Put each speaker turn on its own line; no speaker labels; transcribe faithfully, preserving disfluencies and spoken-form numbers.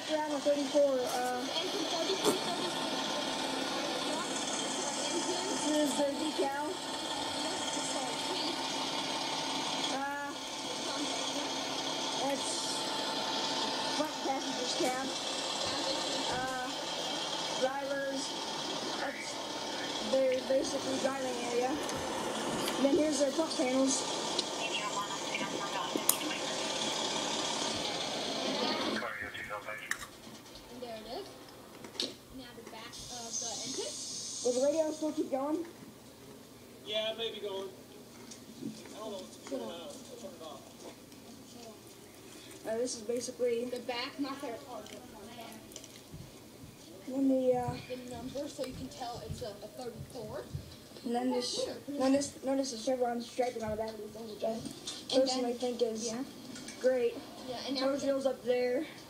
around the thirty-four. Uh, this is the decal. Uh, that's front passenger's cab. Uh, drivers. That's their basically driving area. And then here's their front panels.
And there it is. Now the back of the engine.
Will the radio still keep going?
Yeah, it may be going. I don't know what's going on. I'll turn it off.
Uh, this is basically
The back, not their part.
when the uh,
The number, so you can tell it's a, a thirty-four.
and then this notice notice the chevron striping on the back of these things, which I personally think is
Yeah.
great.
Yeah, and now
Power wheels up there.